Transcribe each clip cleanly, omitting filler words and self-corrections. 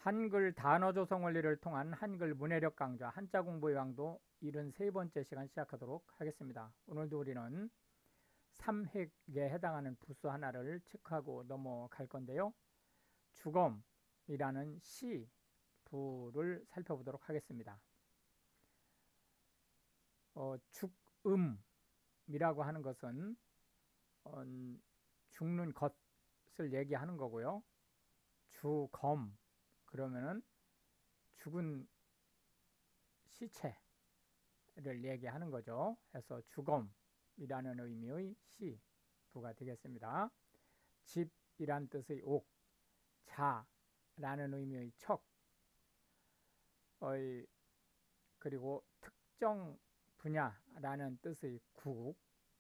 한글 단어 조성 원리를 통한 한글 문해력 강좌 한자 공부의 강도 73번째 시간 시작하도록 하겠습니다. 오늘도 우리는 3획에 해당하는 부수 하나를 체크하고 넘어갈 건데요. 주검이라는 시부를 살펴보도록 하겠습니다. 죽음이라고 하는 것은 죽는 것을 얘기하는 거고요. 주검 그러면은 죽은 시체를 얘기하는 거죠. 그래서 주검이라는 의미의 시부가 되겠습니다. 집이란 뜻의 옥, 자라는 의미의 척, 그리고 특정 분야라는 뜻의 국,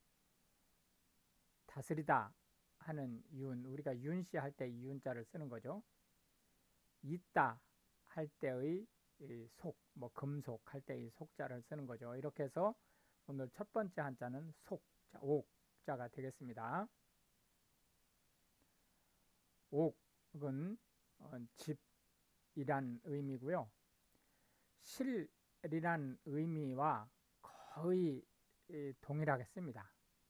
다스리다 하는 윤, 우리가 윤씨 할 때 이 윤자를 쓰는 거죠. 있다 할 때의 속, 뭐 금속 할 때의 속자를 쓰는 거죠. 이렇게 해서 오늘 첫 번째 한자는 속자, 옥자가 되겠습니다. 옥은 집이란 의미고요. 실이란 의미와 거의 동일하겠습니다.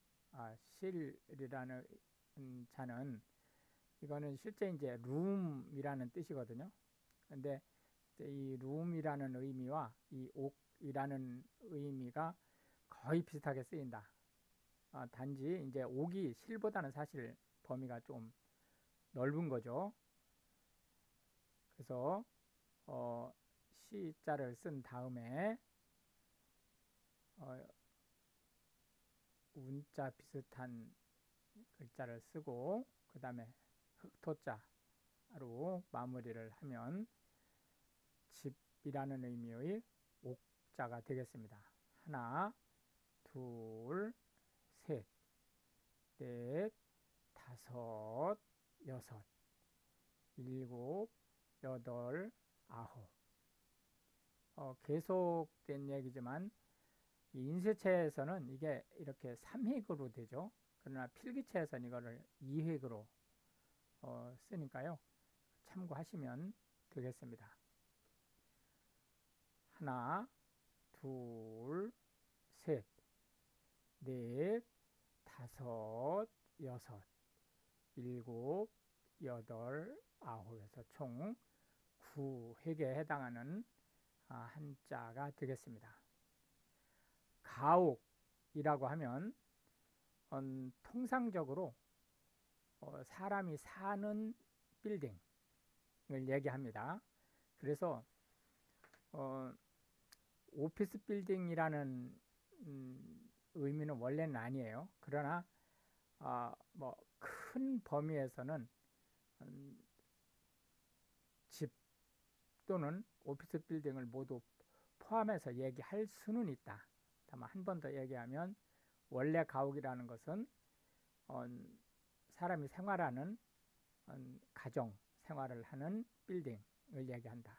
실이라는 자는 이거는 실제 이제 룸이라는 뜻이거든요. 근데 이 룸이라는 의미와 이 옥이라는 의미가 거의 비슷하게 쓰인다. 단지 이제 옥이 실보다는 사실 범위가 좀 넓은 거죠. 그래서 시자를 쓴 다음에 운자 비슷한 글자를 쓰고 그 다음에 흑토자로 마무리를 하면 집이라는 의미의 옥자가 되겠습니다. 하나, 둘, 셋, 넷, 다섯, 여섯, 일곱, 여덟, 아홉. 계속된 얘기지만 이 인쇄체에서는 이게 이렇게 3획으로 되죠. 그러나 필기체에서는 이거를 2획으로 쓰니까요. 참고하시면 되겠습니다. 하나, 둘, 셋, 넷, 다섯, 여섯, 일곱, 여덟, 아홉에서 총 9획에 해당하는 한자가 되겠습니다. 가옥이라고 하면 통상적으로 사람이 사는 빌딩을 얘기합니다. 그래서 오피스 빌딩이라는 의미는 원래는 아니에요. 그러나 뭐 큰 범위에서는 집 또는 오피스 빌딩을 모두 포함해서 얘기할 수는 있다. 다만 한 번 더 얘기하면 원래 가옥이라는 것은 사람이 생활하는 가정 생활을 하는 빌딩을 얘기한다.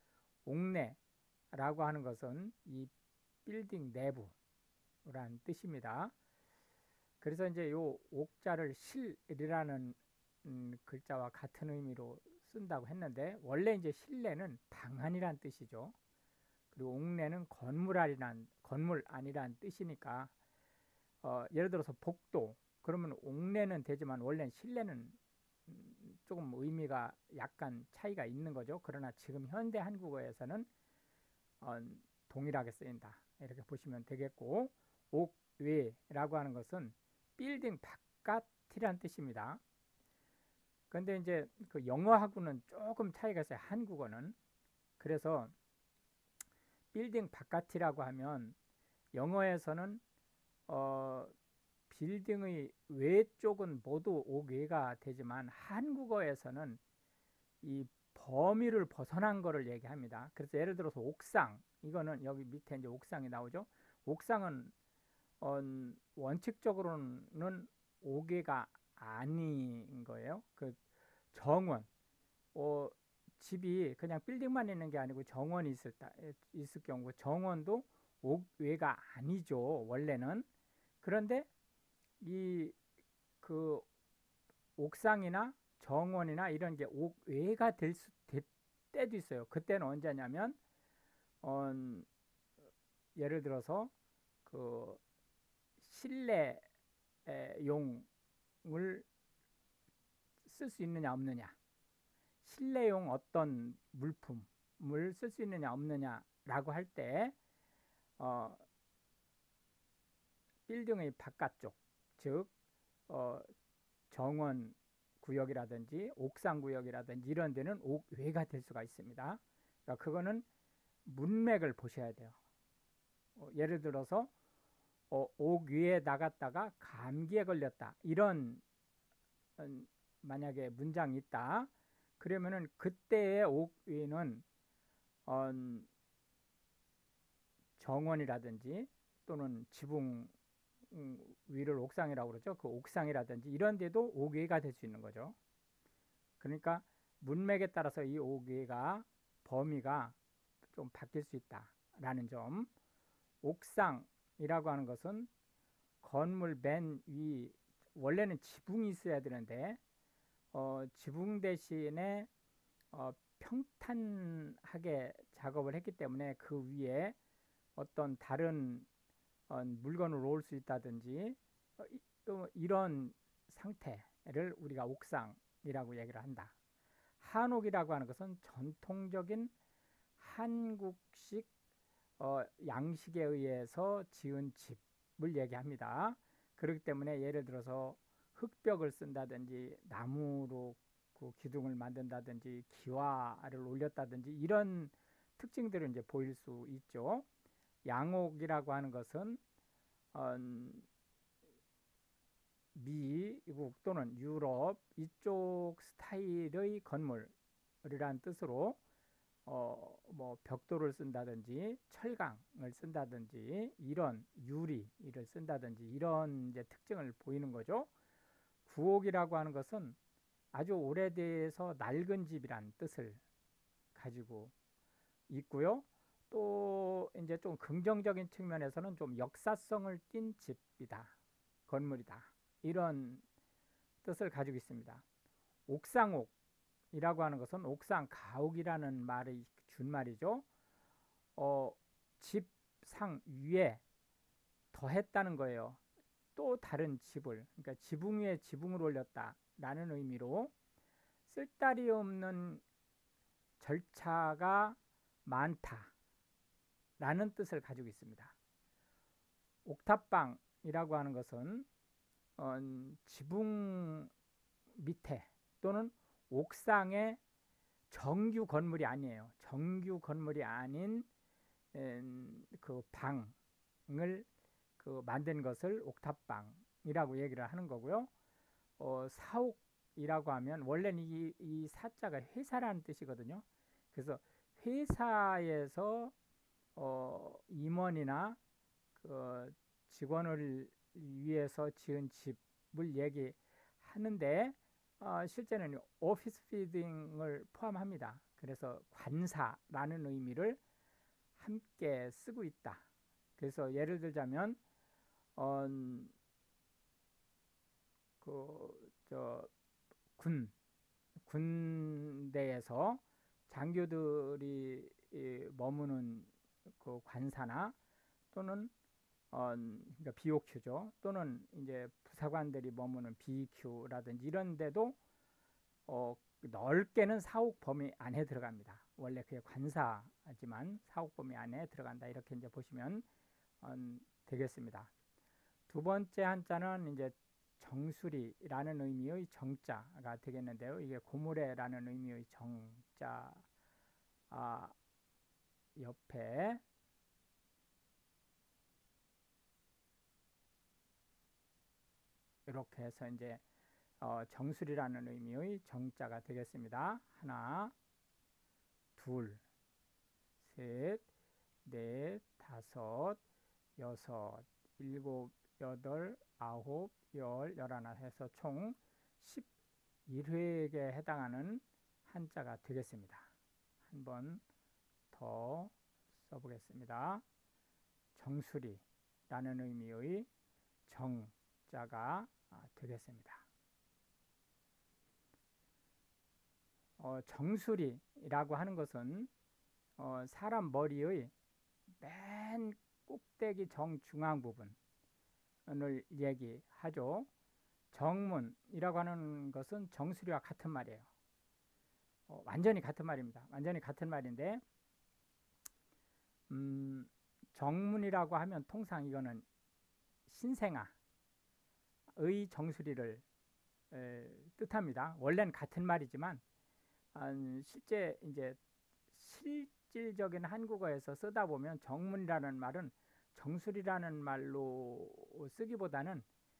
옥내라고 하는 것은 이 빌딩 내부란 뜻입니다. 그래서 이제 요 옥자를 실이라는 글자와 같은 의미로 쓴다고 했는데 원래 이제 실내는 방 안이란 뜻이죠. 그리고 옥내는 건물 안이란 뜻이니까 예를 들어서 복도 그러면 옥내는 되지만 원래는 실내는 조금 의미가 약간 차이가 있는 거죠. 그러나 지금 현대 한국어에서는 동일하게 쓰인다. 이렇게 보시면 되겠고 옥외라고 하는 것은 빌딩 바깥이란 뜻입니다. 그런데 이제 그 영어하고는 조금 차이가 있어요. 한국어는. 그래서 빌딩 바깥이라고 하면 영어에서는 빌딩의 외쪽은 모두 옥외가 되지만 한국어에서는 이 범위를 벗어난 거를 얘기합니다. 그래서 예를 들어서 옥상, 이거는 여기 밑에 이제 옥상이 나오죠. 옥상은 원칙적으로는 옥외가 아닌 거예요. 그 정원, 집이 그냥 빌딩만 있는 게 아니고 정원이 있을 경우 정원도 옥외가 아니죠. 원래는. 그런데 이 그 옥상이나 정원이나 이런 게 옥외가 때도 있어요. 그때는 언제냐면 어, 예를 들어서 그 실내용을 쓸 수 있느냐 없느냐, 실내용 어떤 물품을 쓸 수 있느냐 없느냐라고 할 때 어, 빌딩의 바깥쪽, 즉 정원 구역이라든지 옥상 구역이라든지 이런 데는 옥외가 될 수가 있습니다. 그러니까 그거는 문맥을 보셔야 돼요. 예를 들어서 옥위에 나갔다가 감기에 걸렸다, 이런 만약에 문장이 있다, 그러면은 그때의 옥위는 정원이라든지 또는 지붕 위를 옥상이라고 그러죠. 그 옥상이라든지 이런 데도 옥위가 될 수 있는 거죠. 그러니까 문맥에 따라서 이 옥위가 범위가 좀 바뀔 수 있다라는 점. 옥상이라고 하는 것은 건물 맨 위, 원래는 지붕이 있어야 되는데 지붕 대신에 평탄하게 작업을 했기 때문에 그 위에 어떤 다른 물건을 놓을 수 있다든지 이런 상태를 우리가 옥상이라고 얘기를 한다. 한옥이라고 하는 것은 전통적인 한국식 양식에 의해서 지은 집을 얘기합니다. 그렇기 때문에 예를 들어서 흙벽을 쓴다든지 나무로 그 기둥을 만든다든지 기와를 올렸다든지 이런 특징들을 이제 보일 수 있죠. 양옥이라고 하는 것은 미국 또는 유럽 이쪽 스타일의 건물이란 뜻으로 뭐 벽돌을 쓴다든지 철강을 쓴다든지 이런 유리를 쓴다든지 이런 이제 특징을 보이는 거죠. 구옥이라고 하는 것은 아주 오래돼서 낡은 집이란 뜻을 가지고 있고요. 또 이제 좀 긍정적인 측면에서는 좀 역사성을 띈 집이다, 건물이다, 이런 뜻을 가지고 있습니다. 옥상옥이라고 하는 것은 옥상 가옥이라는 말의 준말이죠. 집 상 위에 더했다는 거예요. 또 다른 집을, 그러니까 지붕 위에 지붕을 올렸다라는 의미로 쓸데리 없는 절차가 많다라는 뜻을 가지고 있습니다. 옥탑방이라고 하는 것은 지붕 밑에 또는 옥상의 정규 건물이 아니에요. 정규 건물이 아닌 그 방을 만든 것을 옥탑방이라고 얘기를 하는 거고요. 사옥이라고 하면 원래는 이 사자가 회사라는 뜻이거든요. 그래서 회사에서 임원이나 그 직원을 위해서 지은 집을 얘기하는데 실제는 오피스 빌딩을 포함합니다. 그래서 관사라는 의미를 함께 쓰고 있다. 그래서 예를 들자면 군대에서 장교들이 머무는 그 관사나 또는 그러니까 BOQ죠. 또는 이제 부사관들이 머무는 BQ라든지 이런 데도 넓게는 사옥 범위 안에 들어갑니다. 원래 그게 관사지만 사옥 범위 안에 들어간다. 이렇게 이제 보시면 되겠습니다. 두 번째 한자는 이제 정수리라는 의미의 정자가 되겠는데요. 이게 고무래라는 의미의 정자 옆에 이렇게 해서 이제 정수리라는 의미의 정자가 되겠습니다. 하나, 둘, 셋, 넷, 다섯, 여섯, 일곱, 여덟, 아홉, 열, 열하나 해서 총 11회에 해당하는 한자가 되겠습니다. 한 번 더 써보겠습니다. 정수리라는 의미의 정자가 되겠습니다. 정수리 정문이라고 하는 것은 사람 머리의 맨 꼭대기 정중앙 부분을 얘기하죠. 정문이라고 하는 것은 정수리와 같은 말이에요. 완전히 같은 말입니다. 완전히 같은 말인데 정문이라고 하면 통상 이거는 신생아의 정수리를 뜻합니다. 원래는 같은 말이지만 실제 이제 실질적인 한국어에서 쓰다 보면 정문이라는 말은 정수리라는 말로 쓰기보다는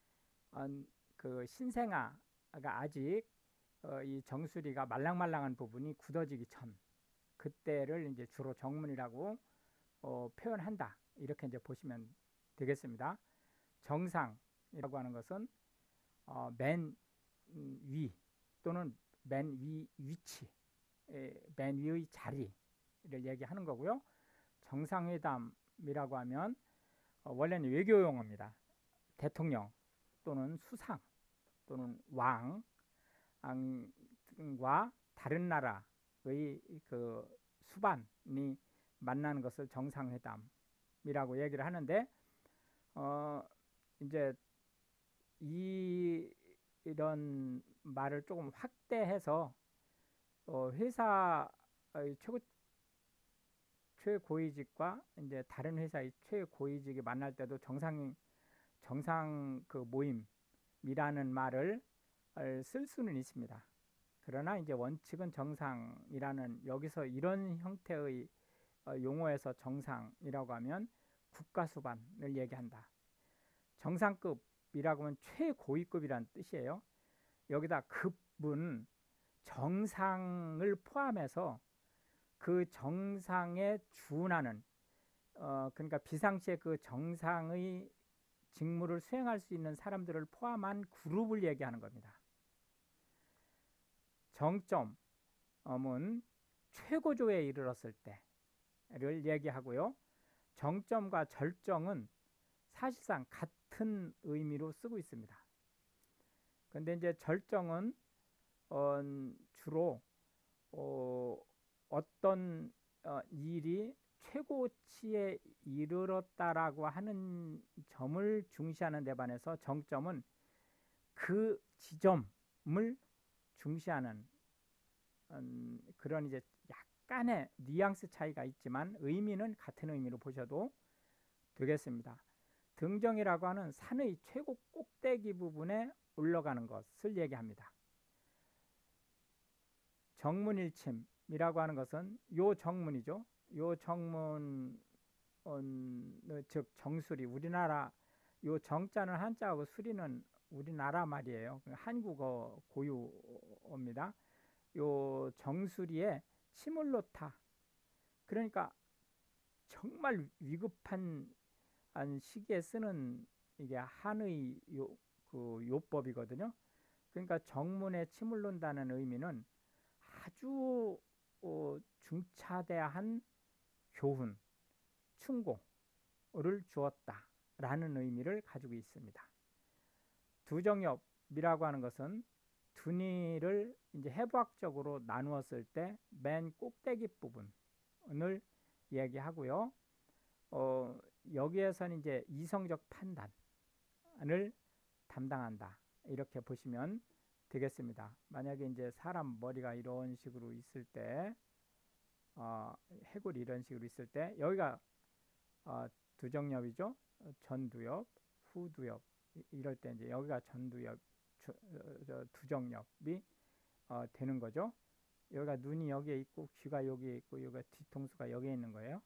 그 신생아가 아직 이 정수리가 말랑말랑한 부분이 굳어지기 전 그때를 이제 주로 정문이라고 표현한다. 이렇게 이제 보시면 되겠습니다. 정상이라고 하는 것은 맨 위 또는 맨 위 위치, 맨 위의 자리를 얘기하는 거고요. 정상회담이라고 하면 원래는 외교 용어입니다. 대통령 또는 수상 또는 왕과 다른 나라의 그 수반이 만나는 것을 정상회담이라고 얘기를 하는데 이제 이런 말을 조금 확대해서 회사의 최고위직과 이제 다른 회사의 최고위직이 만날 때도 정상 그 모임이라는 말을 쓸 수는 있습니다. 그러나 이제 원칙은 정상이라는 여기서 이런 형태의 용어에서 정상이라고 하면 국가수반을 얘기한다. 정상급이라고 하면 최고위급이라는 뜻이에요. 여기다 급은 정상을 포함해서 그 정상에 준하는 그러니까 비상시에 그 정상의 직무를 수행할 수 있는 사람들을 포함한 그룹을 얘기하는 겁니다. 정점은 최고조에 이르렀을 때를 얘기하고요. 정점과 절정은 사실상 같은 의미로 쓰고 있습니다. 그런데 이제 절정은 주로 어떤 일이 최고치에 이르렀다라고 하는 점을 중시하는 데 반해서 정점은 그 지점을 중시하는 그런 이제 약간의 뉘앙스 차이가 있지만 의미는 같은 의미로 보셔도 되겠습니다. 등정이라고 하는 산의 최고 꼭대기 부분에 올라가는 것을 얘기합니다. 정문일침이라고 하는 것은 요 정문이죠. 요 정문 즉 정수리 우리나라 요 정자는 한자하고 수리는 우리나라 말이에요. 한국어 고유어입니다. 요 정수리에 침을 놓다. 그러니까 정말 위급한 시기에 쓰는 이게 한의 요법이거든요. 그러니까 정문에 침을 놓는다는 의미는 아주 중차대한 교훈, 충고를 주었다라는 의미를 가지고 있습니다. 두정엽이라고 하는 것은 두니를 이제 해부학적으로 나누었을 때 맨 꼭대기 부분을 얘기하고요. 여기에서는 이제 이성적 판단을 담당한다. 이렇게 보시면 되겠습니다. 만약에 이제 사람 머리가 이런 식으로 있을 때, 해골이 이런 식으로 있을 때, 여기가 두정엽이죠. 전두엽, 후두엽 이럴 때 이제 여기가 전두엽, 두정엽이 되는 거죠. 여기가 눈이 여기에 있고 귀가 여기에 있고 여기가 뒤통수가 여기에 있는 거예요.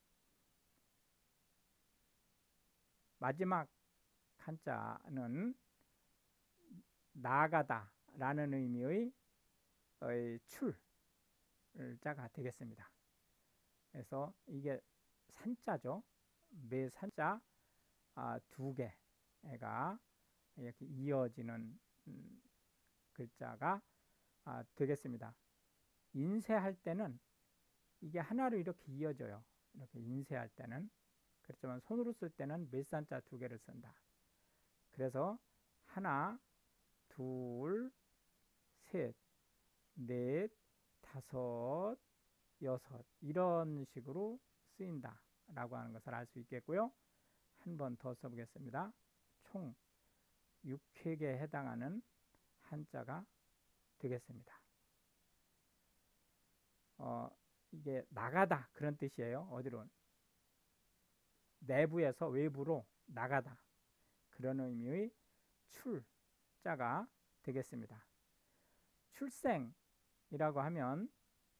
마지막 한자는 나가다 라는 의미의 출자가 되겠습니다. 그래서 이게 산자죠. 매 산자 두 개가 이렇게 이어지는 글자가 되겠습니다. 인쇄할 때는 이게 하나로 이렇게 이어져요. 이렇게 인쇄할 때는. 그렇지만 손으로 쓸 때는 몇산자 두 개를 쓴다. 그래서 하나, 둘, 셋, 넷, 5, 6 이런 식으로 쓰인다 라고 하는 것을 알 수 있겠고요. 한 번 더 써보겠습니다. 총 6획에 해당하는 한자가 되겠습니다. 이게 나가다 그런 뜻이에요. 어디로? 내부에서 외부로 나가다 그런 의미의 출자가 되겠습니다. 출생이라고 하면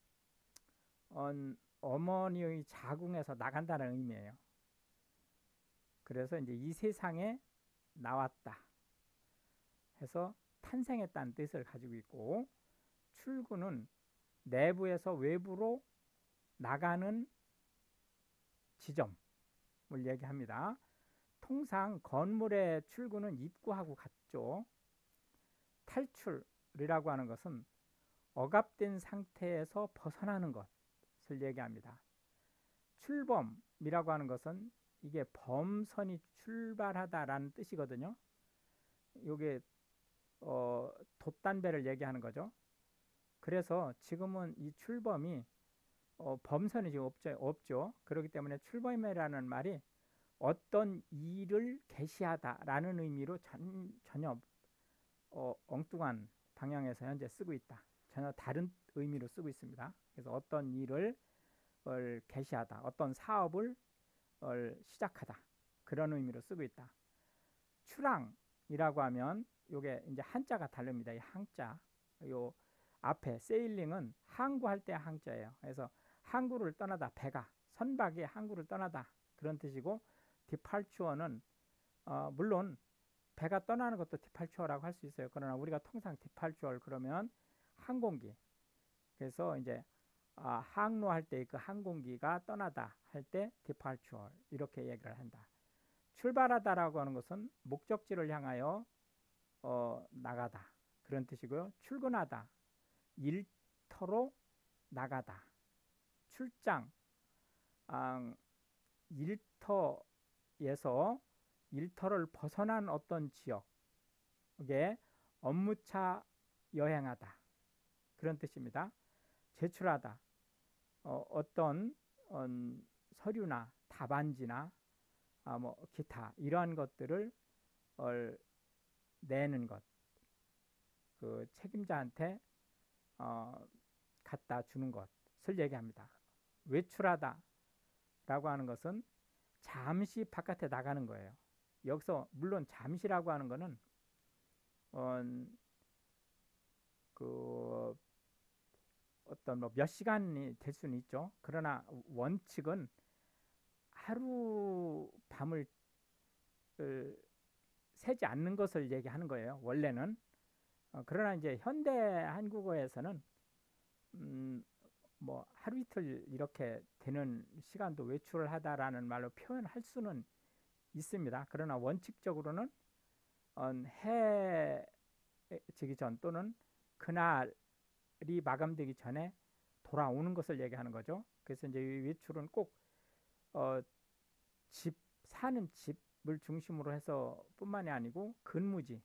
어머니의 자궁에서 나간다는 의미예요. 그래서 이제 이 세상에 나왔다 해서 탄생했다는 뜻을 가지고 있고, 출구는 내부에서 외부로 나가는 지점을 얘기합니다. 통상 건물의 출구는 입구하고 같죠. 탈출이라고 하는 것은 억압된 상태에서 벗어나는 것을 얘기합니다. 출범이라고 하는 것은 이게 범선이 출발하다라는 뜻이거든요. 이게 돛단배를 얘기하는 거죠. 그래서 지금은 이 출범이 범선이 지금 없죠. 그렇기 때문에 출범이라는 말이 어떤 일을 개시하다라는 의미로 전혀 엉뚱한 방향에서 현재 쓰고 있다. 전혀 다른 의미로 쓰고 있습니다. 그래서 어떤 일을 개시하다, 어떤 사업을 시작하다 그런 의미로 쓰고 있다. 출항이라고 하면 요게 이제 한자가 다릅니다. 이 항자, 요 앞에 세일링은 항구할 때 항자예요. 그래서 항구를 떠나다, 배가 선박이 항구를 떠나다 그런 뜻이고, 디팔추어는 물론 배가 떠나는 것도 디팔추어라고 할 수 있어요. 그러나 우리가 통상 디팔추어를 그러면 항공기, 그래서 이제 항로할 때 그 항공기가 떠나다 할 때 디팔추어 이렇게 얘기를 한다. 출발하다라고 하는 것은 목적지를 향하여 나가다 그런 뜻이고요. 출근하다, 일터로 나가다. 출장, 일터에서 일터를 벗어난 어떤 지역에 업무차 여행하다 그런 뜻입니다. 제출하다, 어떤 서류나 답안지나 뭐 기타 이러한 것들을 내는 것, 그 책임자한테 갖다 주는 것을 얘기합니다. 외출하다 라고 하는 것은 잠시 바깥에 나가는 거예요. 여기서 물론 잠시라고 하는 거는 그 어떤 뭐 몇 시간이 될 수는 있죠. 그러나 원칙은 하루 밤을 새지 않는 것을 얘기하는 거예요. 원래는. 그러나 이제 현대 한국어에서는 뭐 하루 이틀 이렇게 되는 시간도 외출을 하다라는 말로 표현할 수는 있습니다. 그러나 원칙적으로는 해 지기 전 또는 그날이 마감되기 전에 돌아오는 것을 얘기하는 거죠. 그래서 이제 이 외출은 꼭 사는 집을 중심으로 해서 뿐만이 아니고 근무지를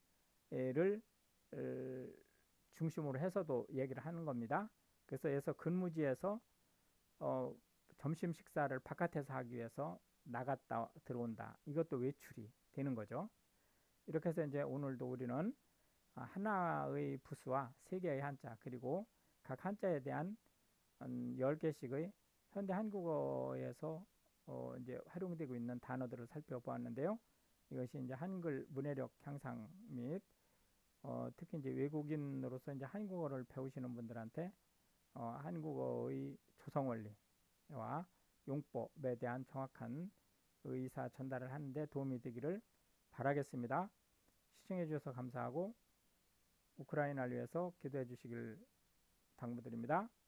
중심으로 해서도 얘기를 하는 겁니다. 그래서 근무지에서 점심 식사를 바깥에서 하기 위해서 나갔다 들어온다. 이것도 외출이 되는 거죠. 이렇게 해서 이제 오늘도 우리는 하나의 부수와 3개의 한자, 그리고 각 한자에 대한 10개씩의 현대 한국어에서 이제 활용되고 있는 단어들을 살펴보았는데요. 이것이 이제 한글 문해력 향상 및 특히 이제 외국인으로서 이제 한국어를 배우시는 분들한테 한국어의 조성 원리와 용법에 대한 정확한 의사 전달을 하는데 도움이 되기를 바라겠습니다. 시청해 주셔서 감사하고 우크라이나를 위해서 기도해 주시길 당부드립니다.